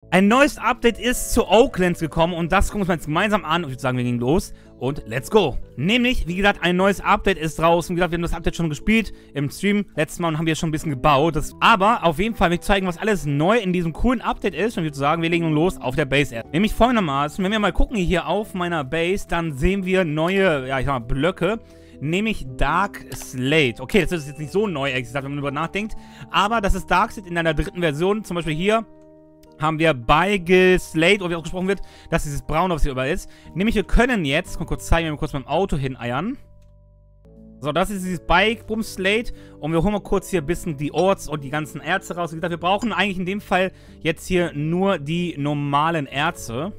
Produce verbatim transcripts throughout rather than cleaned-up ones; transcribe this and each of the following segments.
Ein neues Update ist zu Oaklands gekommen und das gucken wir uns mal jetzt gemeinsam an. Und ich würde sagen, wir gehen los und let's go. Nämlich, wie gesagt, ein neues Update ist draußen. Wie gesagt, wir haben das Update schon gespielt im Stream letztes Mal und haben wir schon ein bisschen gebaut. Das, aber auf jeden Fall will ich zeigen, was alles neu in diesem coolen Update ist. Und ich würde sagen, wir legen nun los auf der Base erst. Nämlich folgendermaßen, wenn wir mal gucken hier auf meiner Base, dann sehen wir neue, ja, ich sag mal, Blöcke. Nämlich Dark Slate. Okay, das ist jetzt nicht so neu, ehrlich gesagt, wenn man darüber nachdenkt. Aber das ist Dark Slate in einer dritten Version. Zum Beispiel hier haben wir Beige Slate, oder wie ausgesprochen wird, dass dieses Braun, was hier überall ist. Nämlich, wir können jetzt, mal kurz zeigen, wenn wir kurz beim Auto hineiern. So, das ist dieses Bike Boom Slate. Und wir holen mal kurz hier ein bisschen die Orts und die ganzen Erze raus. Wie gesagt, wir brauchen eigentlich in dem Fall jetzt hier nur die normalen Erze.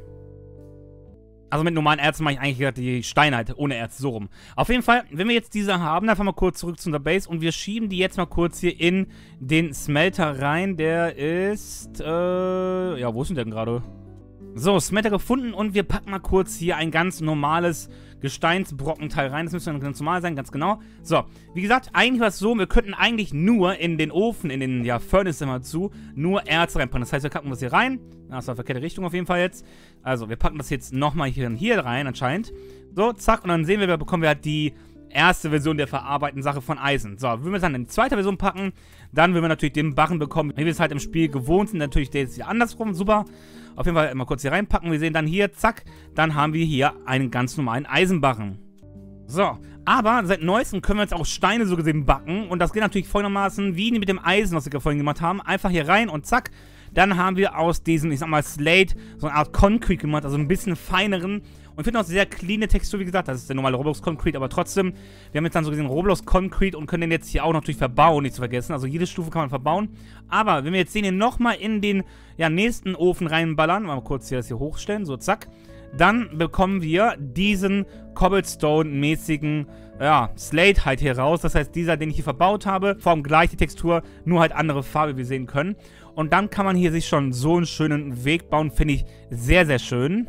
Also mit normalen Erzen mache ich eigentlich die Steine halt, ohne Erz, so rum. Auf jeden Fall, wenn wir jetzt diese haben, dann fahren wir kurz zurück zu unserer Base und wir schieben die jetzt mal kurz hier in den Smelter rein. Der ist, äh, ja, wo ist denn der denn gerade? So, Smelter gefunden und wir packen mal kurz hier ein ganz normales Gesteinsbrockenteil rein. Das müsste dann ganz normal sein, ganz genau. So, wie gesagt, eigentlich war es so, wir könnten eigentlich nur in den Ofen, in den, ja, Furnace immer zu, nur Erz reinpacken. Das heißt, wir packen das hier rein. Das war verkehrte Richtung auf jeden Fall jetzt. Also, wir packen das jetzt nochmal hier, hier rein anscheinend. So, zack, und dann sehen wir, wir bekommen wir halt die erste Version der verarbeiteten Sache von Eisen. So, wenn wir es dann in die zweite Version packen, dann würden wir natürlich den Barren bekommen, wie wir es halt im Spiel gewohnt sind. Natürlich der ist hier andersrum, super. Auf jeden Fall mal kurz hier reinpacken. Wir sehen dann hier, zack, dann haben wir hier einen ganz normalen Eisenbarren. So, aber seit Neuestem können wir jetzt auch Steine so gesehen backen. Und das geht natürlich folgendermaßen, wie mit dem Eisen, was wir vorhin gemacht haben. Einfach hier rein und zack, dann haben wir aus diesem, ich sag mal, Slate so eine Art Concrete gemacht, also ein bisschen feineren. Und ich finde auch sehr cleane Textur, wie gesagt, das ist der normale Roblox Concrete, aber trotzdem, wir haben jetzt dann so gesehen Roblox Concrete und können den jetzt hier auch natürlich verbauen, nicht zu vergessen. Also jede Stufe kann man verbauen. Aber wenn wir jetzt den hier nochmal in den, ja, nächsten Ofen reinballern, mal kurz hier das hier hochstellen, so zack, dann bekommen wir diesen Cobblestone-mäßigen, ja, Slate halt hier raus. Das heißt, dieser, den ich hier verbaut habe, formt gleich die Textur, nur halt andere Farbe, wie wir sehen können. Und dann kann man hier sich schon so einen schönen Weg bauen, finde ich sehr, sehr schön.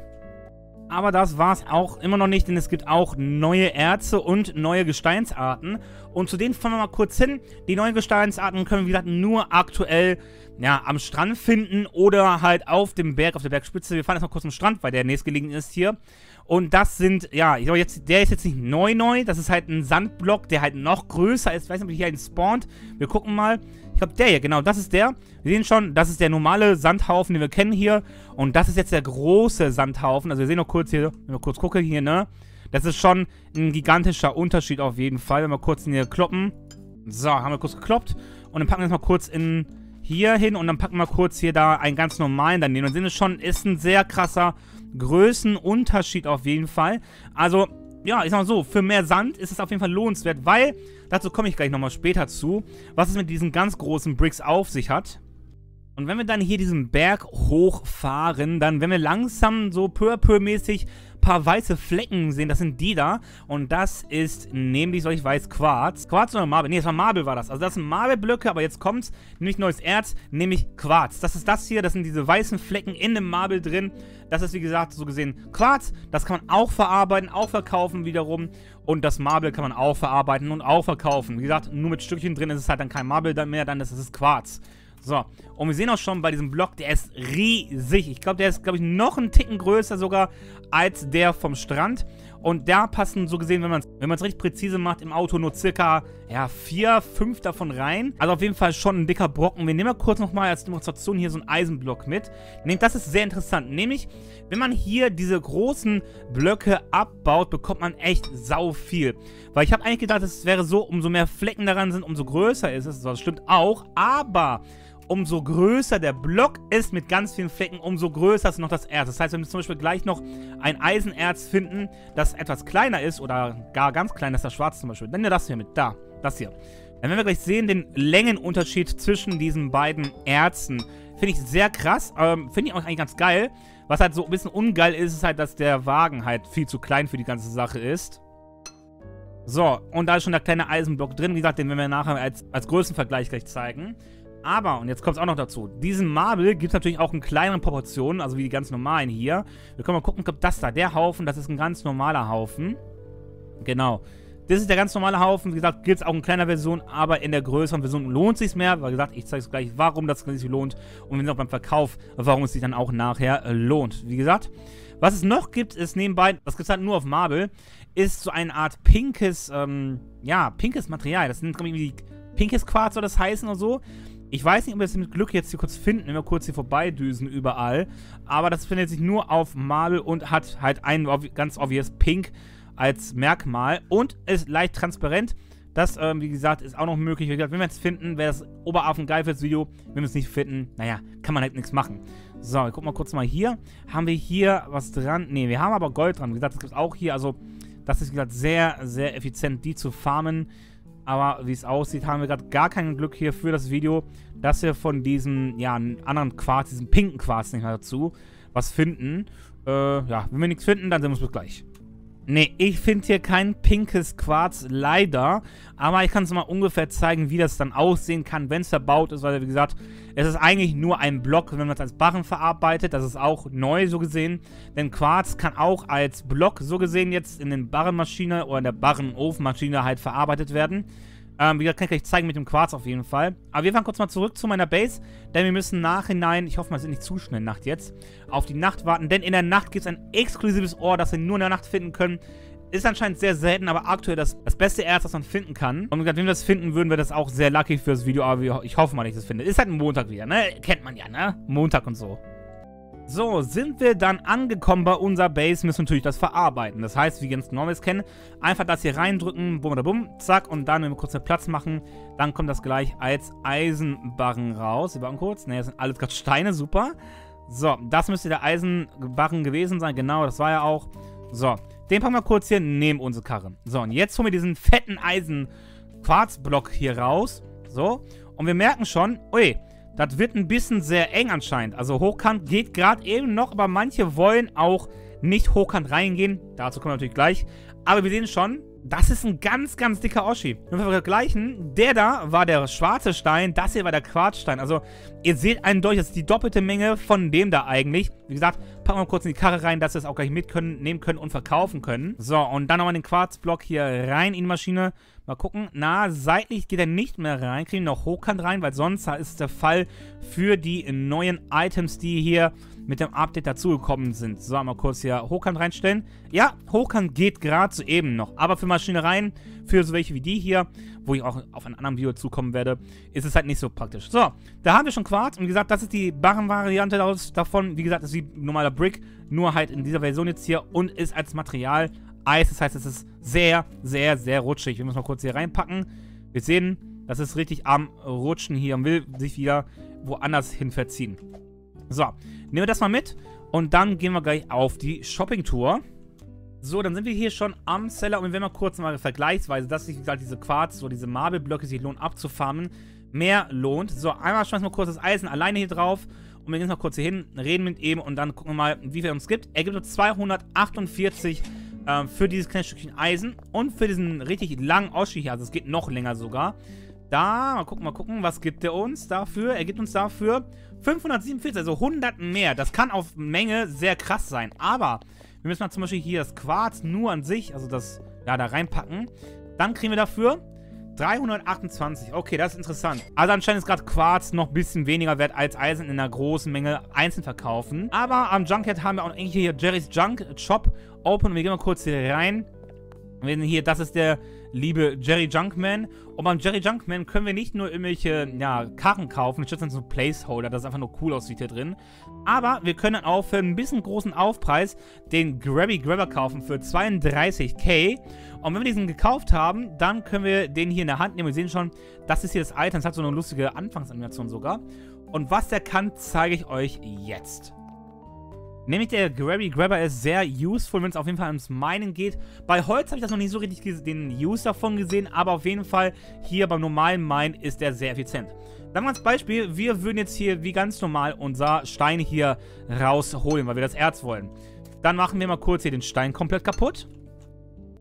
Aber das war es auch immer noch nicht, denn es gibt auch neue Erze und neue Gesteinsarten. Und zu denen fahren wir mal kurz hin. Die neuen Gesteinsarten können wir, wie gesagt, nur aktuell, ja, am Strand finden oder halt auf dem Berg, auf der Bergspitze. Wir fahren jetzt mal kurz am Strand, weil der nächstgelegen ist hier. Und das sind, ja, ich glaube jetzt, der ist jetzt nicht neu neu. Das ist halt ein Sandblock, der halt noch größer ist. Ich weiß nicht, ob hier einen spawnt. Wir gucken mal. Ich glaube, der hier, genau, das ist der. Wir sehen schon, das ist der normale Sandhaufen, den wir kennen hier. Und das ist jetzt der große Sandhaufen. Also wir sehen noch kurz hier, wenn wir kurz gucken hier, ne? Das ist schon ein gigantischer Unterschied auf jeden Fall. Wenn wir kurz hier kloppen. So, haben wir kurz gekloppt. Und dann packen wir das mal kurz in hier hin. Und dann packen wir kurz hier da einen ganz normalen daneben. Und sehen wir schon, ist ein sehr krasser Größenunterschied auf jeden Fall. Also, ja, ich sag mal so, für mehr Sand ist es auf jeden Fall lohnenswert, weil, dazu komme ich gleich nochmal später zu, was es mit diesen ganz großen Bricks auf sich hat. Und wenn wir dann hier diesen Berg hochfahren, dann, wenn wir langsam so peu à peu mäßig ein paar weiße Flecken sehen, das sind die da. Und das ist nämlich, soll ich weiß, Quarz. Quarz oder Marble? Ne, das war Marble war das. Also das sind Marble-Blöcke, aber jetzt kommt's, nämlich neues Erz, nämlich Quarz. Das ist das hier, das sind diese weißen Flecken in dem Marble drin. Das ist, wie gesagt, so gesehen Quarz. Das kann man auch verarbeiten, auch verkaufen wiederum. Und das Marble kann man auch verarbeiten und auch verkaufen. Wie gesagt, nur mit Stückchen drin ist es halt dann kein Marble mehr, dann ist es Quarz. So, und wir sehen auch schon bei diesem Block, der ist riesig. Ich glaube, der ist, glaube ich, noch einen Ticken größer sogar als der vom Strand. Und da passen so gesehen, wenn man es wenn man es richtig präzise macht, im Auto nur circa, ja, vier, fünf davon rein. Also auf jeden Fall schon ein dicker Brocken. Wir nehmen mal kurz nochmal als Demonstration hier so einen Eisenblock mit. Nehmt, das ist sehr interessant. Nämlich, wenn man hier diese großen Blöcke abbaut, bekommt man echt sau viel. Weil ich habe eigentlich gedacht, es wäre so, umso mehr Flecken daran sind, umso größer ist es. Das stimmt auch, aber umso größer der Block ist mit ganz vielen Flecken, umso größer ist noch das Erz. Das heißt, wenn wir zum Beispiel gleich noch ein Eisenerz finden, das etwas kleiner ist oder gar ganz klein, das ist das Schwarz zum Beispiel, dann nehmen wir das hier mit, da, das hier. Dann werden wir gleich sehen, den Längenunterschied zwischen diesen beiden Erzen. Finde ich sehr krass, ähm, finde ich auch eigentlich ganz geil. Was halt so ein bisschen ungeil ist, ist halt, dass der Wagen halt viel zu klein für die ganze Sache ist. So, und da ist schon der kleine Eisenblock drin. Wie gesagt, den werden wir nachher als, als Größenvergleich gleich zeigen. Aber, und jetzt kommt es auch noch dazu, diesen Marble gibt es natürlich auch in kleineren Proportionen, also wie die ganz normalen hier. Wir können mal gucken, ob das da, der Haufen, das ist ein ganz normaler Haufen. Genau. Das ist der ganz normale Haufen. Wie gesagt, gibt es auch in kleiner Version, aber in der größeren Version lohnt es sich mehr. Wie gesagt, ich zeige es gleich, warum das sich lohnt. Und wenn es auch beim Verkauf, warum es sich dann auch nachher äh, lohnt. Wie gesagt, was es noch gibt, ist nebenbei, das gibt es halt nur auf Marble, ist so eine Art pinkes, ähm, ja, pinkes Material. Das nennt irgendwie pinkes Quarz, soll das heißen oder so. Ich weiß nicht, ob wir es mit Glück jetzt hier kurz finden, wenn wir kurz hier vorbeidüsen überall. Aber das findet sich nur auf Marble und hat halt ein ganz obvious Pink als Merkmal. Und ist leicht transparent. Das, ähm, wie gesagt, ist auch noch möglich. Wie gesagt, wenn wir es finden, wäre das Oberaffen geil fürs Video. Wenn wir es nicht finden, naja, kann man halt nichts machen. So, wir gucken mal kurz mal hier. Haben wir hier was dran? Ne, wir haben aber Gold dran. Wie gesagt, das gibt es auch hier. Also, das ist, wie gesagt, sehr, sehr effizient, die zu farmen. Aber wie es aussieht, haben wir gerade gar kein Glück hier für das Video, dass wir von diesem, ja, anderen Quarz, diesem pinken Quarz nicht mehr dazu, was finden. Äh, ja, wenn wir nichts finden, dann sehen wir uns bis gleich. Ne, ich finde hier kein pinkes Quarz, leider. Aber ich kann es mal ungefähr zeigen, wie das dann aussehen kann, wenn es verbaut ist. Weil, wie gesagt, es ist eigentlich nur ein Block, wenn man es als Barren verarbeitet. Das ist auch neu, so gesehen. Denn Quarz kann auch als Block, so gesehen, jetzt in den Barrenmaschine oder in der Barrenofenmaschine halt verarbeitet werden. Ähm, wie gesagt, kann ich gleich zeigen mit dem Quarz auf jeden Fall. Aber wir fahren kurz mal zurück zu meiner Base, denn wir müssen nachhinein, ich hoffe mal, es ist nicht zu schnell Nacht jetzt, auf die Nacht warten, denn in der Nacht gibt es ein exklusives Ohr, das wir nur in der Nacht finden können. Ist anscheinend sehr selten, aber aktuell das, das beste Erz, das man finden kann. Und wenn wir das finden würden, wäre das auch sehr lucky für das Video, aber ich hoffe mal, dass ich das finde. Ist halt ein Montag wieder, ne? Kennt man ja, ne? Montag und so. So, sind wir dann angekommen bei unserer Base, müssen wir natürlich das verarbeiten. Das heißt, wie wir ganz normal es kennen, einfach das hier reindrücken, bumm oder bumm, zack, und dann, wenn wir kurz einen Platz machen, dann kommt das gleich als Eisenbarren raus. Wir warten kurz, ne, das sind alles gerade Steine, super. So, das müsste der Eisenbarren gewesen sein, genau, das war ja auch. So, den packen wir kurz hier neben unsere Karre. So, und jetzt holen wir diesen fetten Eisen-Quarzblock hier raus. So, und wir merken schon, ui, das wird ein bisschen sehr eng anscheinend. Also hochkant geht gerade eben noch, aber manche wollen auch nicht hochkant reingehen. Dazu kommen wir natürlich gleich. Aber wir sehen schon, das ist ein ganz, ganz dicker Oschi. Wenn wir vergleichen, der da war der schwarze Stein, das hier war der Quarzstein. Also ihr seht eindeutig, das ist die doppelte Menge von dem da eigentlich. Wie gesagt, packen wir kurz in die Karre rein, dass wir es auch gleich mit können, nehmen können und verkaufen können. So, und dann nochmal den Quarzblock hier rein in die Maschine. Mal gucken. Na, seitlich geht er nicht mehr rein. Kriegen wir noch hochkant rein, weil sonst ist der Fall für die neuen Items, die hier mit dem Update dazugekommen sind. So, mal kurz hier hochkant reinstellen. Ja, hochkant geht gerade soeben noch. Aber für Maschinereien, für so welche wie die hier, wo ich auch auf einem anderen Video zukommen werde, ist es halt nicht so praktisch. So, da haben wir schon Quarz. Und wie gesagt, das ist die Barrenvariante davon. Wie gesagt, das ist wie normaler Brick, nur halt in dieser Version jetzt hier und ist als Material Eis. Das heißt, es ist sehr, sehr, sehr rutschig. Wir müssen mal kurz hier reinpacken. Wir sehen, das ist richtig am Rutschen hier und will sich wieder woanders hin verziehen. So, nehmen wir das mal mit und dann gehen wir gleich auf die Shopping-Tour. So, dann sind wir hier schon am Seller und wir werden mal kurz mal vergleichsweise, dass sich halt diese Quarz, so diese Marble-Blöcke sich lohnt abzufarmen, mehr lohnt. So, einmal schmeißen wir kurz das Eisen alleine hier drauf und wir gehen jetzt mal kurz hier hin, reden mit ihm und dann gucken wir mal, wie viel er uns gibt. Er gibt uns zweihundertachtundvierzig ähm, für dieses kleine Stückchen Eisen und für diesen richtig langen Oschi hier, also es geht noch länger sogar. Da, mal gucken, mal gucken, was gibt er uns dafür? Er gibt uns dafür fünfhundertsiebenundvierzig, also hundert mehr. Das kann auf Menge sehr krass sein, aber wir müssen mal zum Beispiel hier das Quarz nur an sich, also das, ja, da reinpacken. Dann kriegen wir dafür dreihundertachtundzwanzig. Okay, das ist interessant. Also anscheinend ist gerade Quarz noch ein bisschen weniger wert als Eisen in einer großen Menge einzeln verkaufen. Aber am Junkyard haben wir auch eigentlich hier Jerry's Junk Shop open. Und wir gehen mal kurz hier rein. Wir sehen hier, das ist der liebe Jerry Junkman. Und beim Jerry Junkman können wir nicht nur irgendwelche, ja, Karren kaufen. Das ist so ein Placeholder, das einfach nur cool aussieht hier drin. Aber wir können auch für ein bisschen großen Aufpreis den Grabby Grabber kaufen für zweiunddreißig K. Und wenn wir diesen gekauft haben, dann können wir den hier in der Hand nehmen. Wir sehen schon, das ist hier das Item. Das hat so eine lustige Anfangsanimation sogar. Und was der kann, zeige ich euch jetzt. Nämlich der Grabby Grabber ist sehr useful, wenn es auf jeden Fall ums Minen geht. Bei Holz habe ich das noch nicht so richtig den Use davon gesehen, aber auf jeden Fall hier beim normalen Mine ist der sehr effizient. Sagen wir als Beispiel, wir würden jetzt hier wie ganz normal unser Stein hier rausholen, weil wir das Erz wollen. Dann machen wir mal kurz hier den Stein komplett kaputt.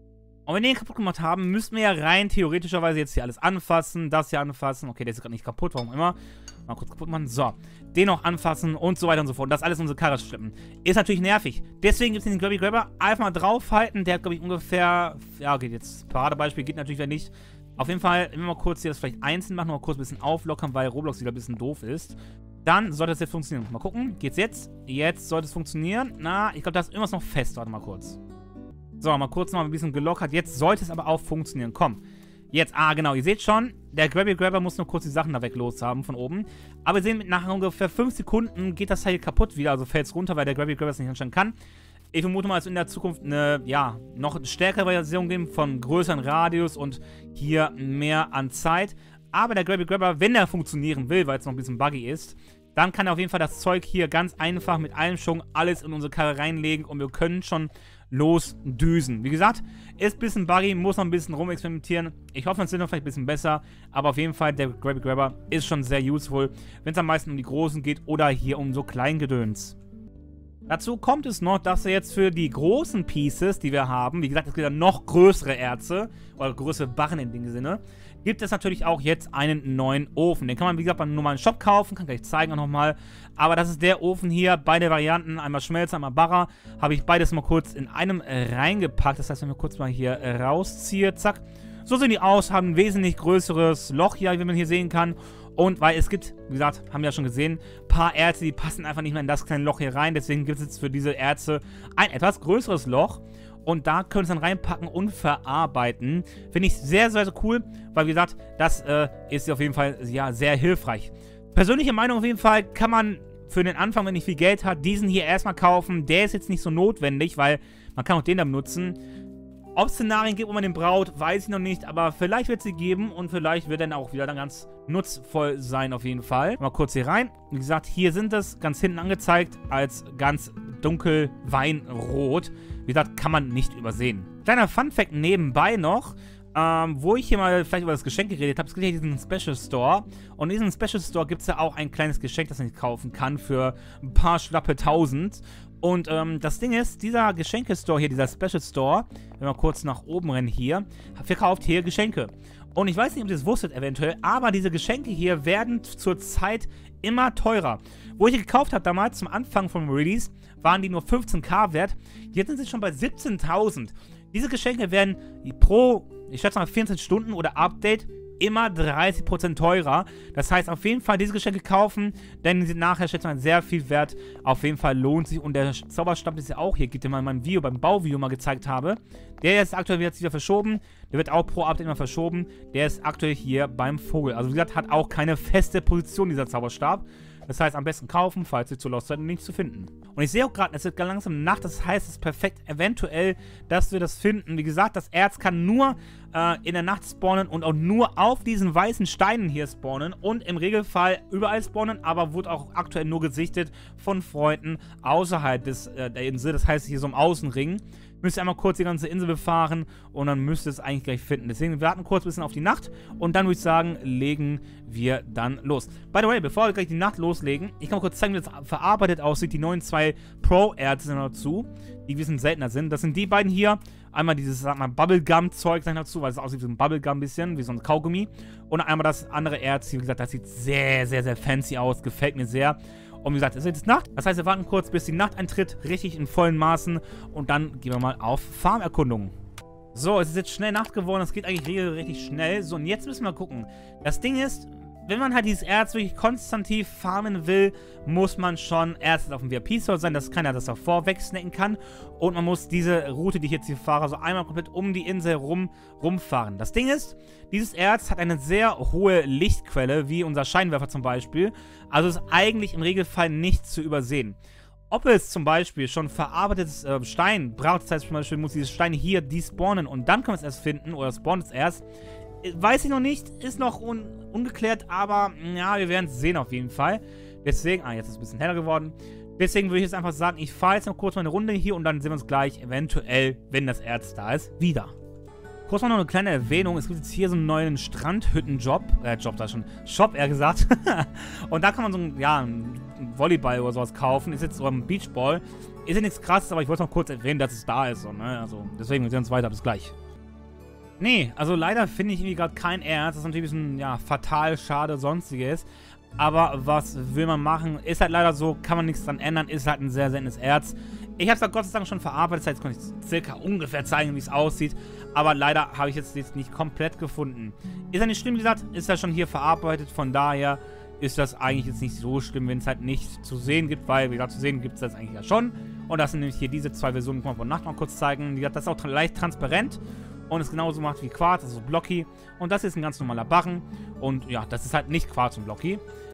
Und wenn wir den kaputt gemacht haben, müssten wir ja rein theoretischerweise jetzt hier alles anfassen, das hier anfassen. Okay, der ist gerade nicht kaputt, warum immer. Mal kurz kaputt machen. So, den noch anfassen und so weiter und so fort. Und das alles in unsere Karre schleppen. Ist natürlich nervig. Deswegen gibt es den Grabby Grabber. Einfach mal draufhalten. Der hat, glaube ich, ungefähr... Ja, geht jetzt. Paradebeispiel geht natürlich wieder nicht. Auf jeden Fall, wenn wir mal kurz hier das vielleicht einzeln machen, mal kurz ein bisschen auflockern, weil Roblox wieder ein bisschen doof ist. Dann sollte das jetzt funktionieren. Mal gucken. Geht's jetzt? Jetzt sollte es funktionieren. Na, ich glaube, da ist irgendwas noch fest. Warte mal kurz. So, mal kurz noch ein bisschen gelockert. Jetzt sollte es aber auch funktionieren. Komm. Jetzt, ah, genau. Ihr seht schon, der Grabby Grabber muss nur kurz die Sachen da weg los haben von oben. Aber wir sehen, nach ungefähr fünf Sekunden geht das Teil kaputt wieder. Also fällt es runter, weil der Grabby Grabber es nicht anstellen kann. Ich vermute mal, es wird in der Zukunft eine, ja, noch stärkere Version geben von größeren Radius und hier mehr an Zeit. Aber der Grabby Grabber, wenn er funktionieren will, weil es noch ein bisschen buggy ist, dann kann er auf jeden Fall das Zeug hier ganz einfach mit einem Schwung alles in unsere Karre reinlegen und wir können schon losdüsen. Wie gesagt, ist ein bisschen buggy, muss noch ein bisschen rumexperimentieren. Ich hoffe, es wird noch vielleicht ein bisschen besser, aber auf jeden Fall, der Grabby Grabber ist schon sehr useful, wenn es am meisten um die Großen geht oder hier um so Kleingedöns. Dazu kommt es noch, dass wir jetzt für die großen Pieces, die wir haben, wie gesagt, es gibt ja noch größere Erze, oder größere Barren in dem Sinne, gibt es natürlich auch jetzt einen neuen Ofen. Den kann man, wie gesagt, beim normalen Shop kaufen, kann gleich zeigen auch nochmal. Aber das ist der Ofen hier, beide Varianten, einmal Schmelzer, einmal Barrer, habe ich beides mal kurz in einem reingepackt. Das heißt, wenn wir kurz mal hier rausziehe, zack. So sehen die aus, haben ein wesentlich größeres Loch hier, wie man hier sehen kann. Und weil es gibt, wie gesagt, haben wir ja schon gesehen, ein paar Erze, die passen einfach nicht mehr in das kleine Loch hier rein. Deswegen gibt es jetzt für diese Erze ein etwas größeres Loch. Und da können wir es dann reinpacken und verarbeiten. Finde ich sehr, sehr, sehr cool, weil, wie gesagt, das äh, ist auf jeden Fall ja, sehr hilfreich. Persönliche Meinung auf jeden Fall kann man für den Anfang, wenn ich viel Geld hat, diesen hier erstmal kaufen. Der ist jetzt nicht so notwendig, weil man kann auch den dann benutzen. Ob es Szenarien gibt, wo man den braucht, weiß ich noch nicht, aber vielleicht wird es sie geben und vielleicht wird dann auch wieder dann ganz nutzvoll sein auf jeden Fall. Mal kurz hier rein. Wie gesagt, hier sind es ganz hinten angezeigt als ganz dunkel Weinrot. Wie gesagt, kann man nicht übersehen. Kleiner Funfact nebenbei noch, ähm, wo ich hier mal vielleicht über das Geschenk geredet habe. Es gibt hier diesen Special Store und in diesem Special Store gibt es ja auch ein kleines Geschenk, das man nicht kaufen kann für ein paar schlappe Tausend. Und ähm, das Ding ist, dieser Geschenke-Store hier, dieser Special Store, wenn wir kurz nach oben rennen hier, verkauft hier Geschenke. Und ich weiß nicht, ob ihr das wusstet eventuell, aber diese Geschenke hier werden zurzeit immer teurer. Wo ich die gekauft habe damals, zum Anfang vom Release, waren die nur fünfzehntausend wert. Jetzt sind sie schon bei siebzehntausend. Diese Geschenke werden pro, ich schätze mal vierundzwanzig Stunden oder Update, immer dreißig Prozent teurer. Das heißt, auf jeden Fall diese Geschenke kaufen, denn die sind nachher, schätze mal, sehr viel wert. Auf jeden Fall lohnt sich. Und der Zauberstab ist ja auch hier, geht den mal in meinem Video, beim Bauvideo mal gezeigt habe. Der ist aktuell jetzt wieder verschoben. Der wird auch pro Update immer verschoben. Der ist aktuell hier beim Vogel. Also wie gesagt, hat auch keine feste Position, dieser Zauberstab. Das heißt, am besten kaufen, falls ihr zu lost seid und nichts zu finden. Und ich sehe auch gerade, es wird ganz langsam Nacht. Das heißt, es ist perfekt eventuell, dass wir das finden. Wie gesagt, das Erz kann nur äh, in der Nacht spawnen und auch nur auf diesen weißen Steinen hier spawnen. Und im Regelfall überall spawnen, aber wurde auch aktuell nur gesichtet von Freunden außerhalb des, äh, der Insel. Das heißt, hier so im Außenring. Müsst ihr einmal kurz die ganze Insel befahren und dann müsst ihr es eigentlich gleich finden. Deswegen, wir warten kurz ein bisschen auf die Nacht und dann würde ich sagen, legen wir dann los. By the way, bevor wir gleich die Nacht loslegen, ich kann mal kurz zeigen, wie das verarbeitet aussieht. Die neuen zwei Pro-Erze sind dazu, die ein bisschen seltener sind. Das sind die beiden hier. Einmal dieses, sag mal, Bubblegum-Zeug dazu, weil es aussieht wie so ein Bubblegum ein bisschen, wie so ein Kaugummi. Und einmal das andere Erz hier, wie gesagt, das sieht sehr, sehr, sehr fancy aus. Gefällt mir sehr. Und wie gesagt, es ist jetzt Nacht. Das heißt, wir warten kurz, bis die Nacht eintritt, richtig in vollen Maßen. Und dann gehen wir mal auf Farmerkundung. So, es ist jetzt schnell Nacht geworden. Das geht eigentlich richtig schnell. So, und jetzt müssen wir gucken. Das Ding ist, wenn man halt dieses Erz wirklich konstantiv farmen will, muss man schon erst auf dem V I P-Store sein, dass keiner das davor wegsnacken kann. Und man muss diese Route, die ich jetzt hier fahre, so einmal komplett um die Insel rum, rumfahren. Das Ding ist, dieses Erz hat eine sehr hohe Lichtquelle, wie unser Scheinwerfer zum Beispiel. Also ist eigentlich im Regelfall nicht zu übersehen. Ob es zum Beispiel schon verarbeitetes äh, Stein braucht, das heißt zum Beispiel, muss dieses Stein hier despawnen und dann können wir es erst finden oder spawnt es erst. Weiß ich noch nicht, ist noch un ungeklärt, aber ja, wir werden es sehen auf jeden Fall. Deswegen, ah, jetzt ist es ein bisschen heller geworden. Deswegen würde ich jetzt einfach sagen, ich fahre jetzt noch kurz mal eine Runde hier und dann sehen wir uns gleich eventuell, wenn das Erz da ist, wieder. Kurz mal noch eine kleine Erwähnung, es gibt jetzt hier so einen neuen Strandhütten-Job, äh, Job da schon, Shop eher gesagt. Und da kann man so ein, ja, ein Volleyball oder sowas kaufen, ist jetzt so ein Beachball. Ist ja nichts krasses, aber ich wollte noch kurz erwähnen, dass es da ist, so, ne? Also deswegen, wir sehen uns weiter, bis gleich. Nee, also leider finde ich irgendwie gerade kein Erz. Das ist natürlich ein bisschen, ja, fatal, schade, sonstiges. Aber was will man machen? Ist halt leider so, kann man nichts dran ändern. Ist halt ein sehr seltenes Erz. Ich habe es halt Gott sei Dank schon verarbeitet. Das heißt, jetzt konnte ich circa ungefähr zeigen, wie es aussieht. Aber leider habe ich jetzt, jetzt nicht komplett gefunden. Ist ja nicht schlimm, wie gesagt, ist ja schon hier verarbeitet. Von daher ist das eigentlich jetzt nicht so schlimm, wenn es halt nicht zu sehen gibt. Weil, wie gesagt, zu sehen gibt es das eigentlich ja schon. Und das sind nämlich hier diese zwei Versionen, die kann man von Nacht mal kurz zeigen. Wie gesagt, das ist auch leicht transparent. Und es genauso macht wie Quarz, also Blocky. Und das ist ein ganz normaler Barren. Und ja, das ist halt nicht Quarz und Blocky.